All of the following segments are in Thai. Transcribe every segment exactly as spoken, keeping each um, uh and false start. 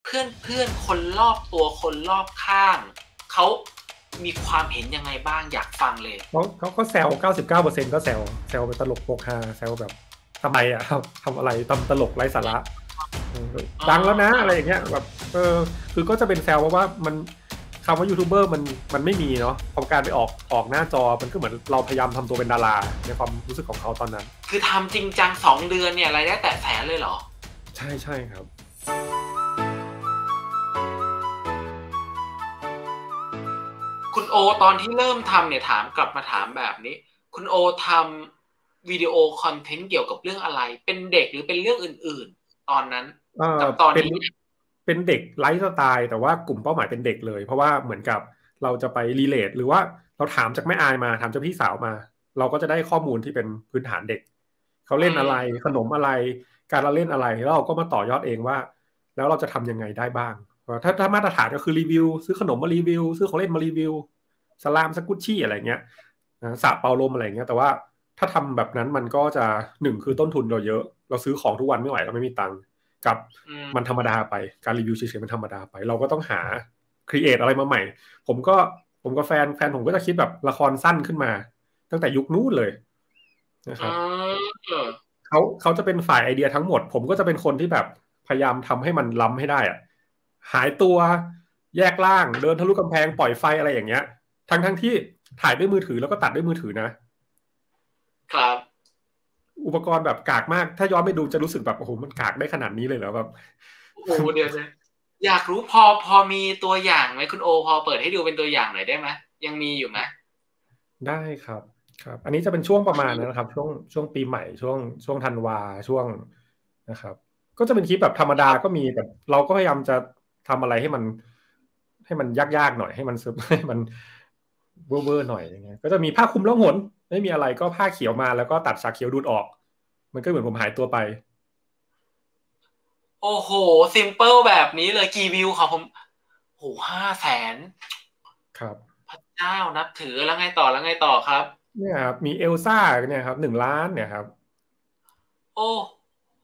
พื่อนเพื่อนคนรอบตัวคนรอบข้างเขามีความเห็นยังไงบ้างอยากฟังเลยเขาเขาก็แซว เก้าสิบเก้าเปอร์เซ็นต์ ก็แซวแซวไปตลกโปกฮาแซวแบบทำไมอ่ะทำอะไรตำตลกไร้สาระดังแล้วนะอะไรอย่างเงี้ยแบบเออคือก็จะเป็นแซวว่ามันคำว่ายูทูบเบอร์มันมันไม่มีเนาะพอการไปออกออกหน้าจอมันก็เหมือนเราพยายามทำตัวเป็นดาราในความรู้สึกของเขาตอนนั้นคือทำจริงจังสองเดือนเนี่ยรายได้แตะแสนเลยเหรอใช่ใช่ครับคุณโอตอนที่เริ่มทำเนี่ยถามกลับมาถามแบบนี้คุณโอทำวิดีโอคอนเทนต์เกี่ยวกับเรื่องอะไรเป็นเด็กหรือเป็นเรื่องอื่นๆตอนนั้นกับตอนนี้เป็นเด็กไลฟ์สไตล์แต่ว่ากลุ่มเป้าหมายเป็นเด็กเลยเพราะว่าเหมือนกับเราจะไปรีเลทหรือว่าเราถามจากแม่อายมาถามจากพี่สาวมาเราก็จะได้ข้อมูลที่เป็นพื้นฐานเด็กเขาเล่นอะไรขนมอะไรการละเล่นอะไรแล้วเราก็มาต่อยอดเองว่าแล้วเราจะทำยังไงได้บ้างถ้าถ้ามาตรฐานก็คือรีวิวซื้อขนมมารีวิวซื้อของเล่นมารีวิวสลามสกุชชี่อะไรเงี้ยสระเป่าลมอะไรเงี้ยแต่ว่าถ้าทำแบบนั้นมันก็จะหนึ่งคือต้นทุนเราเยอะเราซื้อของทุกวันไม่ไหวเราไม่มีตังค์กับมันธรรมดาไปการรีวิวเฉยๆมันธรรมดาไปเราก็ต้องหาครีเอทอะไรมาใหม่ผมก็ผมกับแฟนแฟนผมก็จะคิดแบบละครสั้นขึ้นมาตั้งแต่ยุคนู้นเลยนะครับเขาเขาจะเป็นฝ่ายไอเดียทั้งหมดผมก็จะเป็นคนที่แบบพยายามทำให้มันล้ำให้ได้อะหายตัวแยกล่างเดินทะลุกำแพงปล่อยไฟอะไรอย่างเงี้ยทั้งทั้งที่ถ่ายด้วยมือถือแล้วก็ตัดด้วยมือถือนะครับอุปกรณ์แบบกากมากถ้าย้อนไปดูจะรู้สึกแบบโอ้โหมันกากได้ขนาดนี้เลยเหรอแบบโอ้โหเดี๋ยวเลยอยากรู้พอพอมีตัวอย่างไหมคุณโอพอเปิดให้ดูเป็นตัวอย่างหน่อยได้ไหมยังมีอยู่ไหมได้ครับครับอันนี้จะเป็นช่วงประมาณนั้นนะครับช่วงช่วงปีใหม่ช่วงช่วงธันวาช่วงนะครับก็จะเป็นคลิปแบบธรรมดาก็มีแต่เราก็พยายามจะทำอะไรให้มันให้มันยากๆหน่อยให้มันซึมให้มันเวอร์ๆหน่อยอย่างเงี้ยก็จะมีผ้าคลุมล่องหนไม่มีอะไรก็ผ้าเขียวมาแล้วก็ตัดสาเขียวดูดออกมันก็เหมือนผมหายตัวไปโอ้โหซิมเปิลแบบนี้เลยกี่วิวครับผมโหห้าแสนครับพระเจ้านับถือแล้วไงต่อแล้วไงต่อครับเนี่ยครับมีเอลซ่าเนี่ยครับหนึ่งล้านเนี่ยครับโอ้โห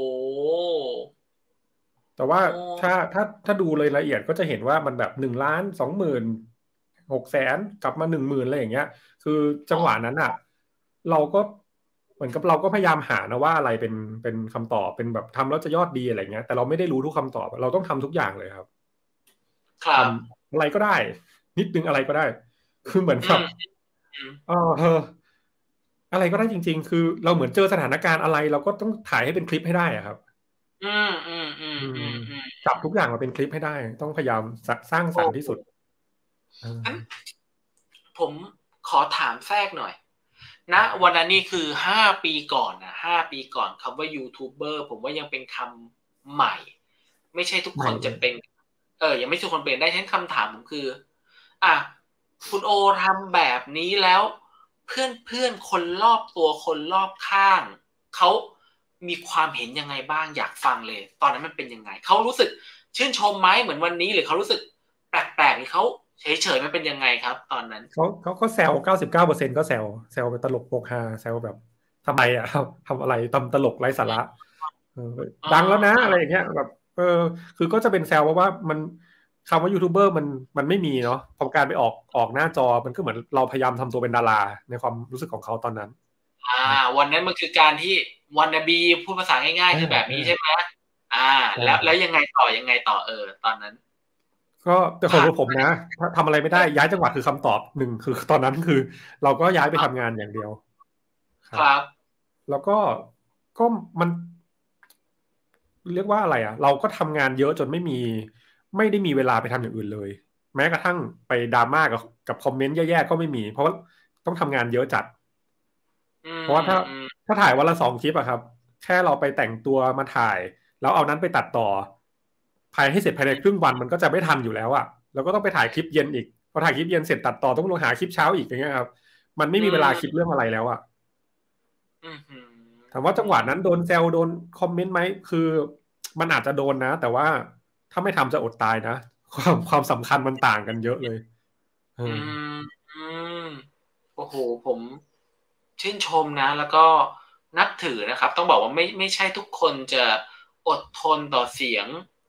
แต่ว่าโอ้ถ้าถ้าถ้าดูรายละเอียดก็จะเห็นว่ามันแบบหนึ่งล้านสองหมื่นหกแสนกลับมาหนึ่งหมื่นอะไรอย่างเงี้ยคือจังหวะนั้นอ่ะเราก็เหมือนกับเราก็พยายามหานะว่าอะไรเป็นเป็นคำตอบเป็นแบบทำแล้วจะยอดดีอะไรเงี้ยแต่เราไม่ได้รู้ทุกคำตอบเราต้องทำทุกอย่างเลยครับทครับำอะไรก็ได้นิดนึงอะไรก็ได้คือเหมือนกับเอออะไรก็ได้จริงๆคือเราเหมือนเจอสถานการณ์อะไรเราก็ต้องถ่ายให้เป็นคลิปให้ได้อะครับอืมอืมอืมอืมอืมอืมจับทุกอย่างมาเป็นคลิปให้ได้ต้องพยายามสร้างสรรค์ที่สุดโอ้งั้นผมขอถามแทรกหน่อยนะวันนั้นนี่คือห้าปีก่อนนะห้าปีก่อนคำว่ายูทูบเบอร์ผมว่ายังเป็นคำใหม่ไม่ใช่ทุกใหม่คนจะเป็นเออยังไม่ทุกคนเป็นได้ฉะนั้นคำถามผมคืออ่ะคุณโอทำแบบนี้แล้วเพื่อนเพื่อนคนรอบตัวคนรอบข้างเขามีความเห็นยังไงบ้างอยากฟังเลยตอนนั้นมันเป็นยังไงเขารู้สึกชื่นชมไหมเหมือนวันนี้หรือเขารู้สึกแปลกๆหรือเขาเฉยๆมันเป็นยังไงครับตอนนั้นเขาเขาก็แซวเก้าสิบเก้าเปอร์เซ็นต์ก็แซวแซวไปตลกโปกฮาแซวแบบทำไมอ่ะทำอะไรตำตลกไร้สาระดังแล้วนะอะไรอย่างเงี้ยแบบเออคือก็จะเป็นแซวว่ามันคำว่ายูทูบเบอร์มันมันไม่มีเนาะพอการไปออกออกหน้าจอมันก็เหมือนเราพยายามทำตัวเป็นดาราในความรู้สึกของเขาตอนนั้นอ่าวันนั้นมันคือการที่วันนบีพูดภาษาง่ายๆคือแบบนี้ใช่ไหมอ่าแล้วแล้วยังไงต่อยังไงต่อเออตอนนั้นก็แต่ของผมนะถ้าทำอะไรไม่ได้ย้ายจังหวัดคือคำตอบหนึ่งคือตอนนั้นคือเราก็ย้ายไปทำงานอย่างเดียวครับครับแล้วก็ก็มันเรียกว่าอะไรอ่ะเราก็ทำงานเยอะจนไม่มีไม่ได้มีเวลาไปทำอย่างอื่นเลยแม้กระทั่งไปดราม่ากับกับคอมเมนต์แย่ๆก็ไม่มีเพราะว่าต้องทำงานเยอะจัดอืมเพราะว่าถ้าอืมถ้าถ่ายวันละสองคลิปอะครับแค่เราไปแต่งตัวมาถ่ายแล้วเอานั้นไปตัดต่อภายให้เสร็จภายในครึ่งวันมันก็จะไม่ทันอยู่แล้วอะเราก็ต้องไปถ่ายคลิปเย็นอีกพอถ่ายคลิปเย็นเสร็จตัดต่อต้องลงหาคลิปเช้าอีกอย่างเงี้ยครับมันไม่อืมีเวลาคิดมเรื่องอะไรแล้วอะอืมอืถามว่าจังหวะมนั้นโดนแซวโดนคอมเมนต์ไหมคือมันอาจจะโดนนะแต่ว่าถ้าไม่ทำจะอดตายนะความความสำคัญมันต่างกันเยอะเลยเอออืมอืมโอ้โหผมชื่นชมนะแล้วก็นับถือนะครับต้องบอกว่าไม่ไม่ใช่ทุกคนจะอดทนต่อเสียง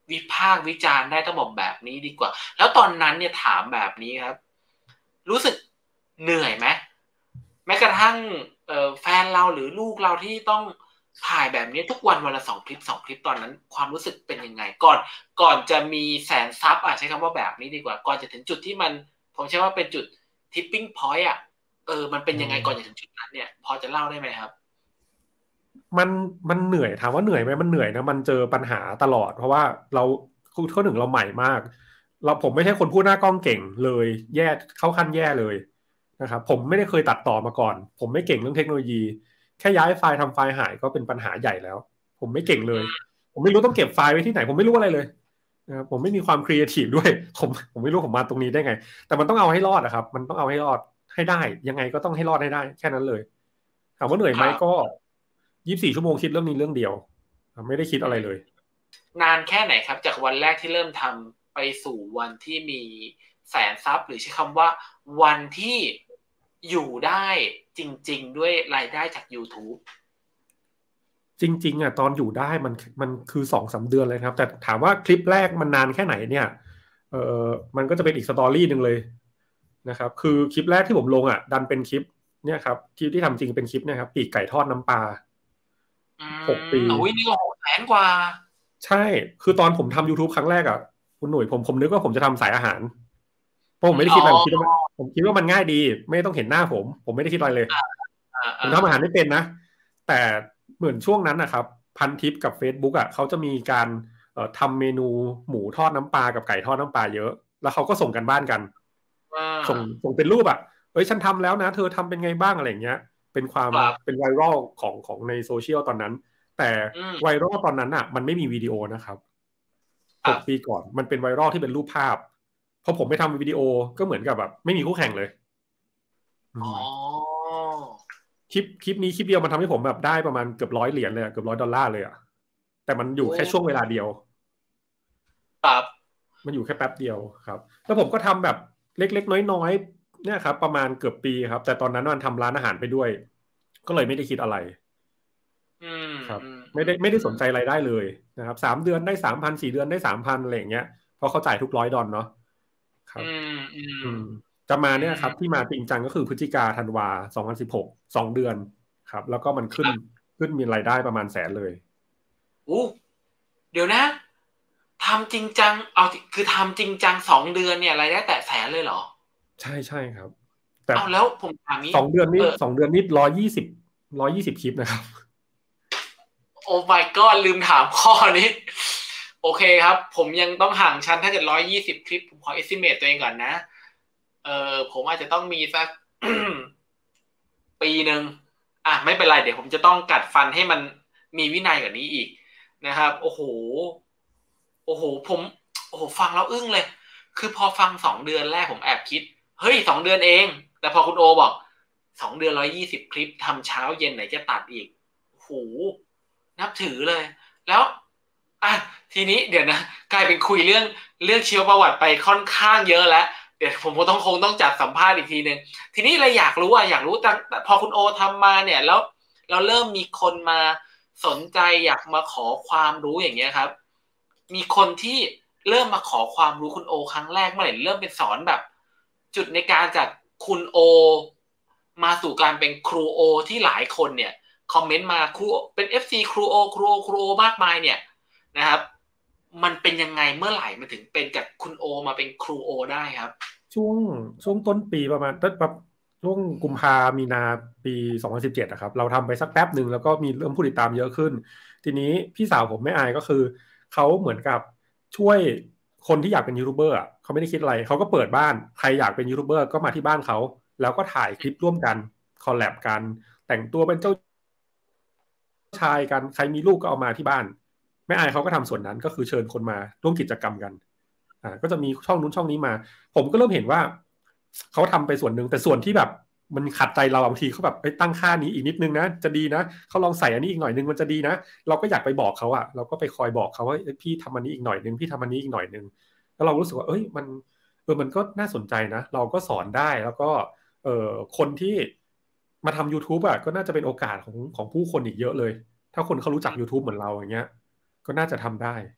วิพากษ์วิจารณ์ได้ต้องบอกแบบนี้ดีกว่าแล้วตอนนั้นเนี่ยถามแบบนี้ครับรู้สึกเหนื่อยไหมแม้กระทั่งเอ่อแฟนเราหรือลูกเราที่ต้องถ่ายแบบนี้ทุกวันวันละสองคลิปสองคลิปตอนนั้นความรู้สึกเป็นยังไงก่อนก่อนจะมีแสนซับอ่ะใช้คำว่าแบบนี้ดีกว่าก่อนจะถึงจุดที่มันผมใช้ว่าเป็นจุดทิปปิ้งพอยต์อ่ะเออมันเป็นยังไงก่อนจะถึงจุดนั้นเนี่ยพอจะเล่าได้ไหมครับมันมันเหนื่อยถามว่าเหนื่อยไหมมันเหนื่อยนะมันเจอปัญหาตลอดเพราะว่าเราข้อหนึ่งเราใหม่มากเราผมไม่ใช่คนพูดหน้ากล้องเก่งเลยแย่เข้าขั้นแย่เลยนะครับผมไม่ได้เคยตัดต่อมาก่อนผมไม่เก่งเรื่องเทคโนโลยีแค่ย้ายไฟล์ทำไฟล์หายก็เป็นปัญหาใหญ่แล้วผมไม่เก่งเลยผมไม่รู้ต้องเก็บไฟล์ไว้ที่ไหนผมไม่รู้อะไรเลยนะครับผมไม่มีความครีเอทีฟด้วยผมผมไม่รู้ผมมาตรงนี้ได้ไงแต่มันต้องเอาให้รอดนะครับมันต้องเอาให้รอดให้ได้ยังไงก็ต้องให้รอดให้ได้แค่นั้นเลยถามว่าเหนื่อยไหมก็ยี่สิบสี่ชั่วโมงคิดเรื่องนี้เรื่องเดียวไม่ได้คิดอะไรเลยนานแค่ไหนครับจากวันแรกที่เริ่มทำไปสู่วันที่มีแสนซับหรือใช้คำว่าวันที่อยู่ได้จริงๆด้วยรายได้จาก YouTube จริงๆอ่ะตอนอยู่ได้มันมันคือสองสามเดือนเลยครับแต่ถามว่าคลิปแรกมันนานแค่ไหนเนี่ยเออมันก็จะเป็นอีกสตอรี่หนึ่งเลยนะครับคือคลิปแรกที่ผมลงอ่ะดันเป็นคลิปเนี่ยครับคลิปที่ทำจริงเป็นคลิปเนี่ยครับปีกไก่ทอดน้ำปลาหกปีโอ้ยนี่ก็หกแสนกว่าใช่คือตอนผมทำ YouTube ครั้งแรกอ่ะคุณหนุ่ยผมผมนึกว่าผมจะทำสายอาหารเพราะผมไม่ได้คิดอะไรผมคิดว่าผมคิดว่ามันง่ายดีไม่ต้องเห็นหน้าผมผมไม่ได้คิดอะไรเลยผมทำอาหารไม่เป็นนะแต่เหมือนช่วงนั้นนะครับพันทิปกับ Facebook อ่ะเขาจะมีการเอ่อทำเมนูหมูทอดน้ำปลากับไก่ทอดน้ำปลาเยอะแล้วเขาก็ส่งกันบ้านกันส่งส่งเป็นรูปอ่ะเอ้ยฉันทำแล้วนะเธอทำเป็นไงบ้างอะไรอย่างเงี้ยเป็นความเป็นไวรัลของของในโซเชียลตอนนั้นแต่ไวรัลตอนนั้นอ่ะมันไม่มีวิดีโอนะครับหกปีก่อนมันเป็นไวรัลที่เป็นรูปภาพพอผมไปทำวิดีโอก็เหมือนกับแบบไม่มีคู่แข่งเลยอ๋อคลิปคลิปนี้คลิปเดียวมันทำให้ผมแบบได้ประมาณเกือบร้อยเหรียญเลยเกือบร้อยดอลลาร์เลยอ่ะแต่มันอยู่แค่ช่วงเวลาเดียวครับมันอยู่แค่แป๊บเดียวครับแล้วผมก็ทำแบบเล็กๆน้อยๆเนี่ยครับประมาณเกือบปีครับแต่ตอนนั้นมันทำร้านอาหารไปด้วยก็เลยไม่ได้คิดอะไรครับไม่ได้ไม่ได้สนใจรายได้เลยนะครับสามเดือนได้สามพันสี่เดือนได้สามพันอะไรอย่างเงี้ยเพราะเขาจ่ายทุกร้อยดอลเนาะครับอืมจะมาเนี่ยครับที่มาจริงจังก็คือพฤศจิกาธันวาสองพันสิบหกสองเดือนครับแล้วก็มันขึ้นขึ้นมีรายได้ประมาณแสนเลยโอ้เดี๋ยวนะทำจริงจังเอาคือทำจริงจังสองเดือนเนี่ยรายได้แตะแสนเลยเหรอใช่ใช่ครับแต่เอาแล้วผมถามนี้สองเดือนนี้สองเดือนนี้ร้อยยี่สิบร้อยยี่สิบคลิปนะครับโอ้ my god ลืมถามข้อนี้โอเคครับ ผมยังต้องห่างชั้นถ้าเกิดร้อยยี่สิบคลิปผมขอ estimate ตัวเองก่อนนะเออผมอาจจะต้องมีสัก ปีหนึ่งอ่ะไม่เป็นไรเดี๋ยวผมจะต้องกัดฟันให้มันมีวินัยกว่านี้อีกนะครับโอ้โหโอ้โหผมโอ้โหฟังแล้วอึ้งเลยคือพอฟังสองเดือนแรกผมแอบคิดเฮ้ยสองเดือนเองแต่พอคุณโอบอกสองเดือนร้อยยี่สิบคลิปทำเช้าเย็นไหนจะตัดอีกโอ้โหนับถือเลยแล้วอ่ะทีนี้เดี๋ยวนะกลายเป็นคุยเรื่องเรื่องชีวประวัติไปค่อนข้างเยอะแล้วเดี๋ยวผมก็ต้องคงต้องจัดสัมภาษณ์อีกทีนึงทีนี้เลยอยากรู้อ่ะอยากรู้ตั้งพอคุณโอทำมาเนี่ยแล้วเราเริ่มมีคนมาสนใจอยากมาขอความรู้อย่างเงี้ยครับมีคนที่เริ่มมาขอความรู้คุณโอครั้งแรกเมื่อไหร่เริ่มเป็นสอนแบบจุดในการจากคุณโอมาสู่การเป็นครูโอที่หลายคนเนี่ยคอมเมนต์มาครูเป็น เอฟ ซี ครูโอครูโอครูโอมากมายเนี่ยนะครับมันเป็นยังไงเมื่อไหร่มันถึงเป็นจากคุณโอมาเป็นครูโอได้ครับช่วงช่วงต้นปีประมาณต้นแบบช่วงกุมภามีนาปีสองพันสิบเจ็ดนะครับเราทำไปสักแป๊บหนึ่งแล้วก็มีเริ่มผู้ติดตามเยอะขึ้นทีนี้พี่สาวผมไม่อายก็คือเขาเหมือนกับช่วยคนที่อยากเป็นยูทูบเบอร์อ่ะเขาไม่ได้คิดอะไรเขาก็เปิดบ้านใครอยากเป็นยูทูบเบอร์ก็มาที่บ้านเขาแล้วก็ถ่ายคลิปร่วมกันคอลแลบกันแต่งตัวเป็นเจ้าชายกันใครมีลูกก็เอามาที่บ้านแม่อายเขาก็ทำส่วนนั้นก็คือเชิญคนมาร่วมกิจกรรมกันอ่าก็จะมีช่องนู้นช่องนี้มาผมก็เริ่มเห็นว่าเขาทำไปส่วนหนึ่งแต่ส่วนที่แบบมันขัดใจเราบางทีเขาแบบไปตั้งค่านี้อีกนิดนึงนะจะดีนะเขาลองใส่อันนี้อีกหน่อยนึงมันจะดีนะเราก็อยากไปบอกเขาอะเราก็ไปคอยบอกเขาว่าพี่ทำอันนี้อีกหน่อยนึงพี่ทำอันนี้อีกหน่อยนึงแล้วเรารู้สึกว่าเอ้ยมันเออมันก็น่าสนใจนะเราก็สอนได้แล้วก็เออคนที่มาทำ YouTube อะก็น่าจะเป็นโอกาสของของผู้คนอีกเยอะเลยถ้าคนเขารู้จัก YouTube เหมือนเราอย่างเงี้ยก็น่าจะทำได้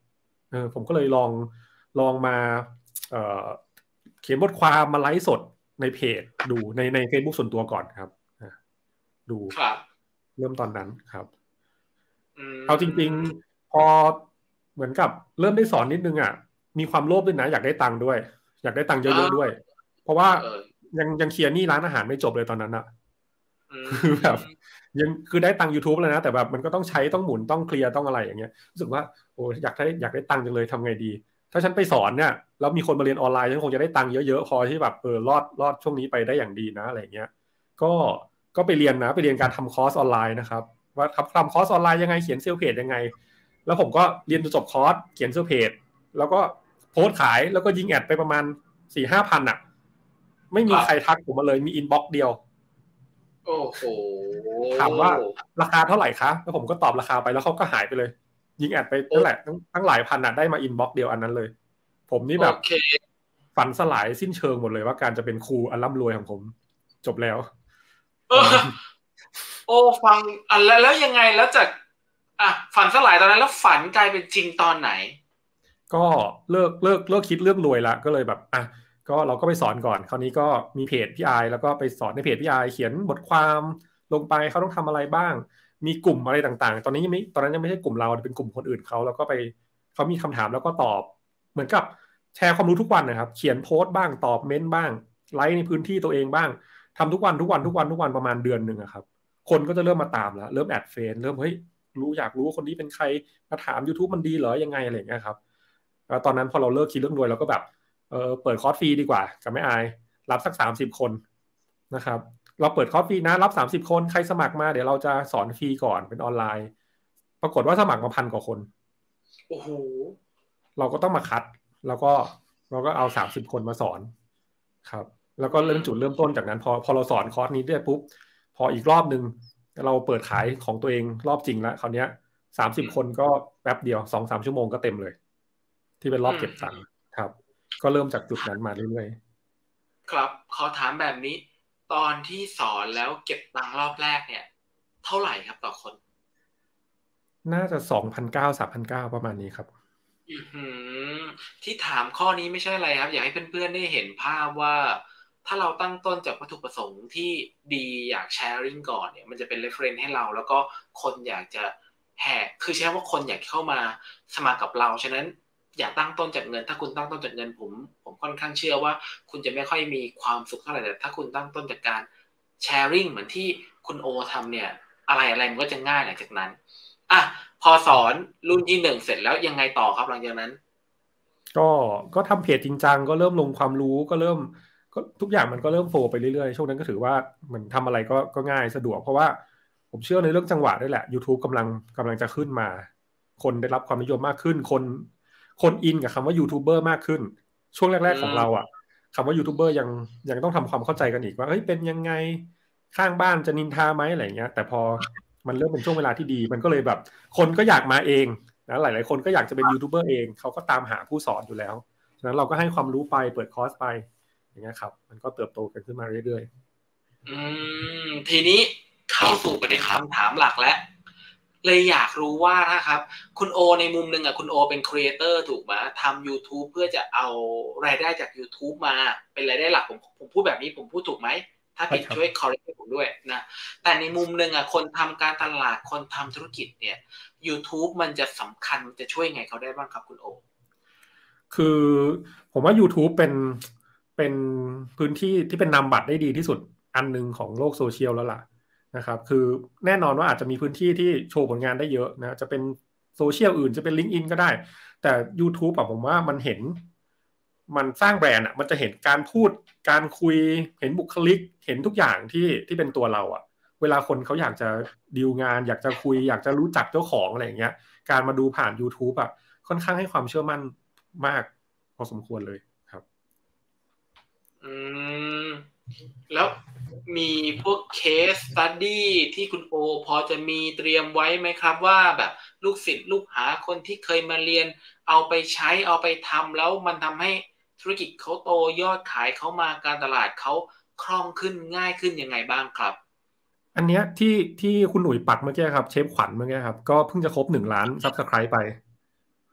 เออผมก็เลยลองลองมาเอ่อเขียนบทความมาไลฟ์สดในเพจดูในใน Facebook ส่วนตัวก่อนครับดูครับเริ่มตอนนั้นครับอืเอาจริงมๆพอเหมือนกับเริ่มได้สอนนิดนึงอ่ะมีความโลภด้วยนะอยากได้ตังค์ด้วยอยากได้ตังค์เยอะๆด้วยเพราะว่าเออยังยังเคลียร์หนี้ร้านอาหารไม่จบเลยตอนนั้นอ่ะอืคือแบบมยังคือได้ตังค์ YouTube เลยนะแต่แบบมันก็ต้องใช้ต้องหมุนต้องเคลียร์ต้องอะไรอย่างเงี้ยรู้สึกว่าโอ้อยากได้อยากได้ตังค์จังเลยทำไงดีถ้าฉันไปสอนเนี่ยแล้วมีคนมาเรียนออนไลน์ฉันคงจะได้ตังค์เยอะๆพอที่แบบเออรอดรอดช่วงนี้ไปได้อย่างดีนะอะไรอย่างเงี้ยก็ก็ไปเรียนนะไปเรียนการทำคอร์สออนไลน์นะครับว่าทำทำคอร์สออนไลน์ยังไงเขียนเซลล์เพจยังไงแล้วผมก็เรียนจนจบคอร์สเขียนเซลล์เพจแล้วก็โพสต์ขายแล้วก็ยิงแอดไปประมาณสี่ห้าพันอ่ะไม่มีใครทักผมมาเลยมีอินบ็อกซ์เดียวโอ้โหถามว่าราคาเท่าไหร่คะแล้วผมก็ตอบราคาไปแล้วเขาก็หายไปเลยยิงแอดไปนั่นแหละทั้งทั้งหลายพันอ่ะได้มาอินบ็อกซ์เดียวอันนั้นเลยผมนี่แบบโอเคฝันสลายสิ้นเชิงหมดเลยว่าการจะเป็นครูอันร่ำรวยของผมจบแล้วเออโอ้ฟังอ่ะแล้วแล้วยังไงแล้วจากอ่ะฝันสลายตอนนั้นแล้วฝันกลายเป็นจริงตอนไหนก็เลิกเลิกเลิกคิดเรื่องรวยละก็เลยแบบอ่ะก็เราก็ไปสอนก่อนคราวนี้ก็มีเพจพี่ไอแล้วก็ไปสอนในเพจพี่ไอเขียนบทความลงไปเขาต้องทำอะไรบ้างมีกลุ่มอะไรต่างๆตอนนี้ยังไม่ตอนนั้นยังไม่ใช่กลุ่มเราเป็นกลุ่มคนอื่นเขาแล้วก็ไปเขามีคำถามแล้วก็ตอบเหมือนกับแชร์ความรู้ทุกวันนะครับเขียนโพสต์บ้างตอบเม้นต์บ้างไลฟ์ในพื้นที่ตัวเองบ้างทำทุกวันทุกวันทุกวันทุกวันประมาณเดือนหนึ่งครับคนก็จะเริ่มมาตามแล้วเริ่มแอดเฟนเริ่มเฮ้ยรู้อยากรู้ว่าคนนี้เป็นใครมาถาม YouTube มันดีเหรอยังไงอะไรอย่างเงี้ยครับ แล้วตอนนั้นพอเราเลิกคิดเรื่องรวยเราก็แบบเออเปิดคอร์สฟรีดีกว่ากับไม่อายรับสักสามสิบคนนะครับเราเปิดคอร์สฟรีนะรับสามสิบคนใครสมัครมาเดี๋ยวเราจะสอนฟรีก่อนเป็นออนไลน์ปรากฏว่าสมัครมาพันกว่าคนโอ้โหเราก็ต้องมาคัดแล้วก็เราก็เอาสามสิบคนมาสอนครับแล้วก็เริ่มจุดเริ่มต้นจากนั้นพอพอเราสอนคอร์สนี้ได้ปุ๊บพออีกรอบนึงเราเปิดขายของตัวเองรอบจริงแล้วคราวนี้สามสิบคนก็แป๊บเดียวสองสามชั่วโมงก็เต็มเลยที่เป็นรอบเก็บตังค์ครับก็เริ่มจากจุดนั้นมาเรื่อยๆครับขอถามแบบนี้ตอนที่สอนแล้วเก็บตังค์รอบแรกเนี่ยเท่าไหร่ครับต่อคนๆน่าจะสองพันเก้าสามพันเก้าประมาณนี้ครับอือหือที่ถามข้อนี้ไม่ใช่อะไรครับอยากให้เพื่อนๆได้เห็นภาพว่าถ้าเราตั้งต้นจากวัตถุประสงค์ที่ดีอยากแชร์ริ่งก่อนเนี่ยมันจะเป็น reference ให้เราแล้วก็คนอยากจะแห่คือใช้ว่าคนอยากเข้ามาสมัครกับเราฉะนั้นอย่าตั้งต้นจากเงินถ้าคุณตั้งต้นจากเงินผมผมค่อนข้างเชื่อว่าคุณจะไม่ค่อยมีความสุขเท่าไหร่แต่ถ้าคุณตั้งต้นจากการแชร์ริ่งเหมือนที่คุณโอทำเนี่ยอะไรอะไรมันก็จะง่ายหลังจากนั้นอ่ะพอสอนรุ่นที่หนึ่งเสร็จแล้วยังไงต่อครับหลังจากนั้นก็ก็ทำเพจจริงจังก็เริ่มลงความรู้ก็เริ่มก็ทุกอย่างมันก็เริ่มโฟลว์ไปเรื่อยๆช่วงนั้นก็ถือว่าเหมือนทำอะไรก็ก็ง่ายสะดวกเพราะว่าผมเชื่อในเรื่องจังหวะด้วยแหละ YouTube กำลังกำลังจะขึ้นมาคนได้รับความนิยมมากขึ้นคนคนอินกับคำว่ายูทูบเบอร์มากขึ้นช่วงแรกๆของเราอ่ะคำว่ายูทูบเบอร์ยังยังต้องทำความเข้าใจกันอีกว่าเฮ้ยเป็นยังไงข้างบ้านจะนินทาไหมอะไรเงี้ยแต่พอมันเริ่มเป็นช่วงเวลาที่ดีมันก็เลยแบบคนก็อยากมาเองนะหลายๆคนก็อยากจะเป็นยูทูบเบอร์เองเขาก็ตามหาผู้สอนอยู่แล้วฉะนั้นเราก็ให้ความรู้ไปเปิดคอร์สไปอย่างเงี้ยครับมันก็เติบโตกันขึ้นมาเรื่อยๆอืมทีนี้เข้าสู่ประเด็นคำถามหลักแล้วเลยอยากรู้ว่านะครับคุณโอในมุมหนึ่งอ่ะคุณโอเป็นครีเอเตอร์ถูกไหมทำ YouTube เพื่อจะเอารายได้จาก YouTube มาเป็นรายได้หลักผมผมพูดแบบนี้ผมพูดถูกไหมถ้าผิดช่วย correct ผมด้วยนะแต่ในมุมหนึ่งอ่ะคนทำการตลาดคนทำธุรกิจเนี่ย YouTube มันจะสำคัญจะช่วยไงเขาได้บ้างครับคุณโอคือผมว่า YouTube เป็นเป็นพื้นที่ที่เป็นนามบัตรได้ดีที่สุดอันหนึ่งของโลกโซเชียลแล้วล่ะนะครับคือแน่นอนว่าอาจจะมีพื้นที่ที่โชว์ผลงานได้เยอะนะจะเป็นโซเชียลอื่นจะเป็น LinkedIn ก็ได้แต่ YouTube อะผมว่ามันเห็นมันสร้างแบรนด์อะมันจะเห็นการพูดการคุยเห็นบุคลิกเห็นทุกอย่างที่ที่เป็นตัวเราอะเวลาคนเขาอยากจะดีลงานอยากจะคุยอยากจะรู้จักเจ้าของอะไรอย่างเงี้ยการมาดูผ่าน YouTube อะค่อนข้างให้ความเชื่อมั่นมากพอสมควรเลยครับอืมแล้วมีพวกเคสสตัดดี้ที่คุณโอพอจะมีเตรียมไว้ไหมครับว่าแบบลูกศิษย์ลูกหาคนที่เคยมาเรียนเอาไปใช้เอาไปทำแล้วมันทำให้ธุรกิจเขาโตยอดขายเขามาการตลาดเขาคล่องขึ้นง่ายขึ้นยังไงบ้างครับอันเนี้ยที่ที่คุณหนุ่ยปักเมื่อกี้ครับเชฟขวัญเมื่อกี้ครับก็เพิ่งจะครบหนึ่งล้านซับสไครป์ไป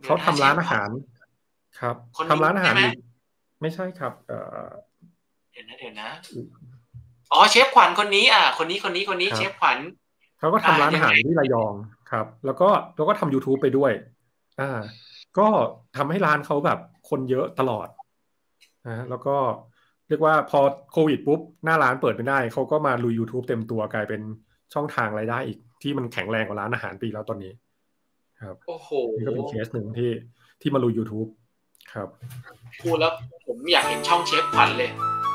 เขาทำร้านอาหารครับทำร้านอาหารไม่ใช่ครับเออเดี๋ยวนะเดี๋ยวนะอ๋อเชฟขวัญคนนี้อ่ะคนนี้คนนี้คนนี้เชฟขวัญเขาก็ทำร้านอาหารที่ระยองครับแล้วก็แล้วก็ทำ YouTube ไปด้วยอ่าก็ทำให้ร้านเขาแบบคนเยอะตลอดนะแล้วก็เรียกว่าพอโควิดปุ๊บหน้าร้านเปิดไม่ได้เขาก็มาลุย YouTube เต็มตัวกลายเป็นช่องทางรายได้อีกที่มันแข็งแรงกว่าร้านอาหารปีแล้วตอนนี้ครับโอ้โหนี่ก็เป็นเคสหนึ่งที่ที่มาลุย YouTube ครับพูดแล้วผมอยากเห็นช่องเชฟขวัญเลย